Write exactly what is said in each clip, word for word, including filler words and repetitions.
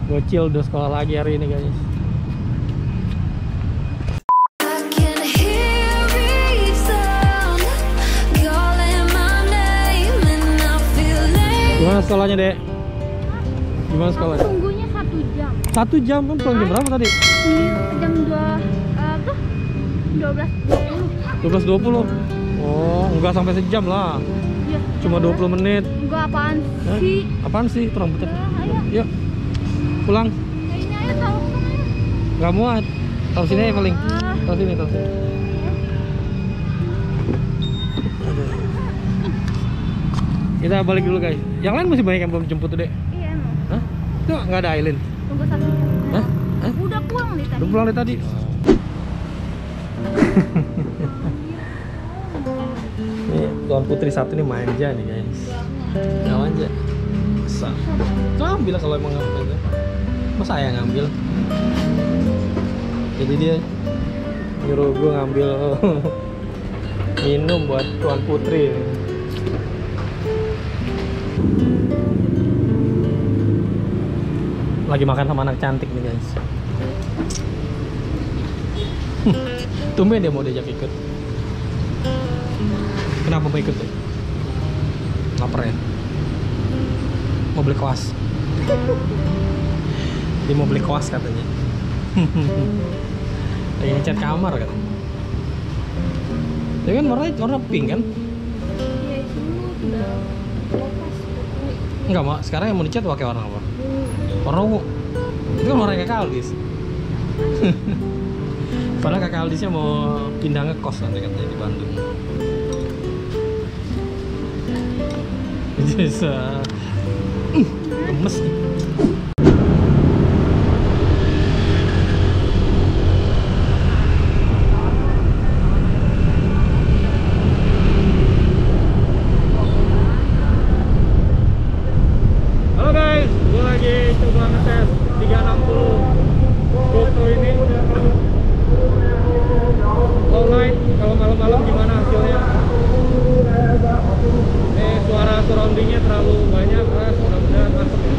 Bocil udah sekolah lagi hari ini guys. Gimana sekolahnya, Dek? Gimana sekolahnya? Tunggunya satu jam. Satu jam kan pulang jam berapa tadi? Jam dua, uh, tuh dua belas dua puluh. dua belas dua puluh. Oh, enggak sampai sejam lah. Iya. Cuma dua puluh menit. Enggak, apaan Hah? sih? Apaan sih? Terang betul. Ayo. Yuk. Pulang. Ya, ini ayo tahu ayo. Enggak muat. Tahu sini aja paling. Ah. Tahu sini, tahu sini. Kita balik dulu guys. Yang lain masih banyak yang belum jemput tuh, Dek. Iya emang. Hah? Tuh nggak ada Aileen. Tunggu satu jam. Hah? Hah? Udah pulang nih tadi. Udah pulang dari tadi. Nih, Tuan Putri satu nih manja nih guys. Nggak manja. Masa? Tuh ambil lah kalau emang ngambil. Masa saya ngambil? Jadi dia nyuruh gue ngambil minum buat Tuan Putri. Lagi makan sama anak cantik nih guys. Tumben dia mau diajak ikut. Kenapa mau ikut? Lapar ya? Mau beli kuas. Dia mau beli kuas katanya. Lagi ngecat kamar kan. Dia kan warnanya warna pink kan? Iya, itu dulu udah lepas. Enggak, Mak. Sekarang yang mau dicat pakai warna apa? Warna ungu. Itu kan warna kakak Aldis. Padahal kakak Aldisnya mau pindah ngekos nanti katanya di Bandung. Jadi uh, gemes nih. Halo guys, gue lagi coba ngetes tiga enam puluh GoPro ini low light. Kalau malam-malam gimana hasilnya? Eh, suara surroundingnya terlalu banyak, keras, mudah-mudahan masuk ya.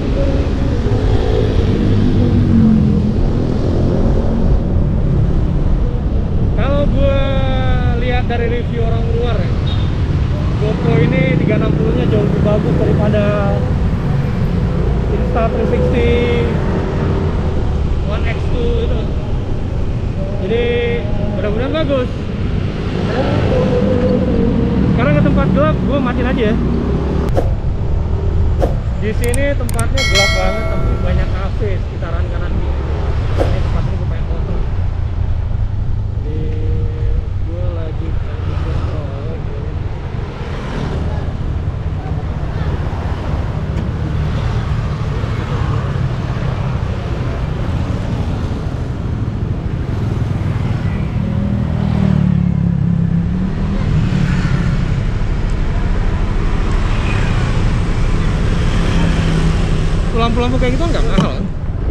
Kalau gue lihat dari review orang luar ya, GoPro ini tiga enam puluh nya jauh lebih bagus daripada Insta tiga sixty One X two itu. Jadi mudah-mudahan bagus. Sekarang ke tempat gelap, gue matiin aja ya. Di sini tempatnya gelap banget, tapi banyak kafe sekitaran kanan kiri. Ini tempat ini gue pengen foto. Jadi gue lagi pengen foto. Lampu-lampu kayak gitu enggak mahal kan?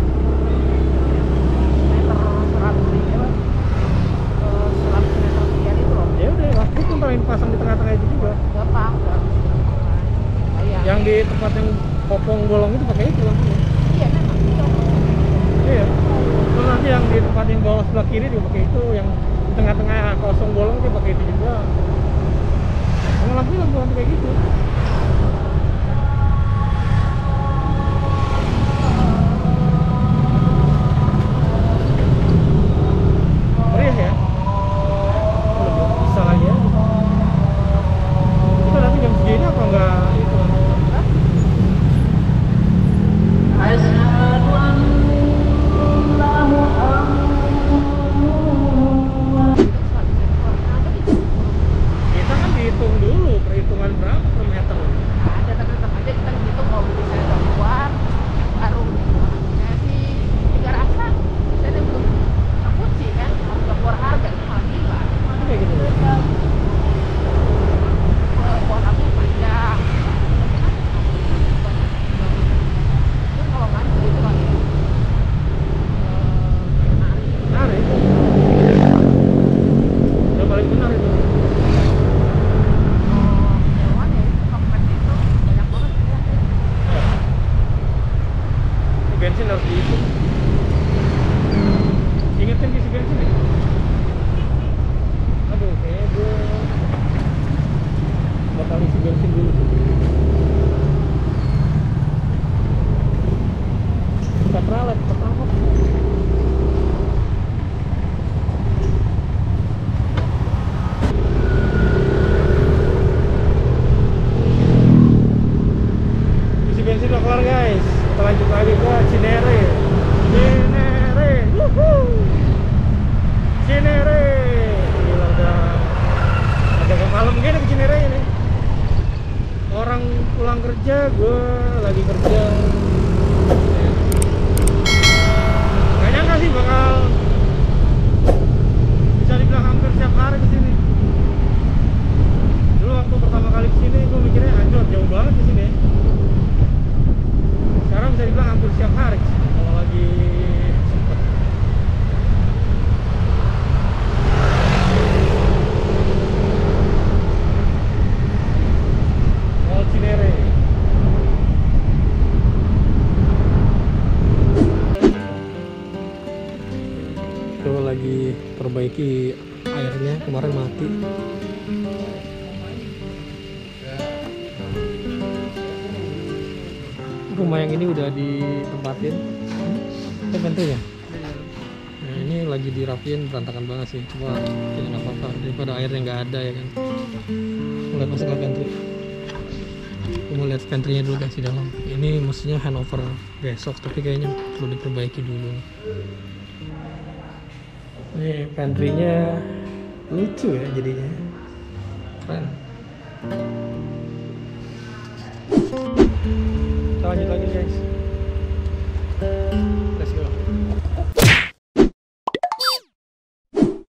Meter seratus ribu lah, seratus meter sekian itu loh. Ya udah, lah itu paling pasang di tengah-tengah itu juga. Gampang, bayar. Yang di tempat yang kopong bolong itu pakai itu lampunya. Iya memang. Iya. Terus nanti yang di tempat yang bawah sebelah kiri juga pakai itu, yang di tengah-tengah kosong bolong dia pakai itu juga. Sama lampunya lampu-lampu kayak gitu. Meriah ya. Bisa lagi ya. Kita nanti jam segini apa enggak itu? Kita kan dihitung dulu perhitungan berapa per meter bensin harus diisi. Ingetin isi bensin ya? Aduh, kayaknya gue bakal isi bensin dulu. Tetralet pertama. Isi bensin udah kelar guys. Kita lanjut lagi ke Cinere. Cinere, wuhuu. Cinere. Gila udah agak malam gini ke Cinere ini. Orang pulang kerja, gue lagi kerja. Gak nyangka sih bakal bisa dibilang hampir setiap hari kesini. Dulu waktu pertama kali kesini, gue mikirnya anjir jauh banget kesini. Sekarang bisa dibilang hampir setiap hari kesini kalau lagi sempet. Mall Cinere. Tuh lagi perbaiki airnya, kemarin mati. Rumah yang ini udah ditempatin. Itu bentuknya. Nah, ini lagi dirapiin, berantakan banget sih. Cuma ya nggak apa-apa daripada airnya nggak ada ya kan. Mulai masuk ke pantry. Aku mau lihat pantry-nya dulu guys di dalam. Ini mestinya handover besok, tapi kayaknya perlu diperbaiki dulu. Ini pantry-nya lucu ya jadinya. Keren. Kita lanjut lagi guys.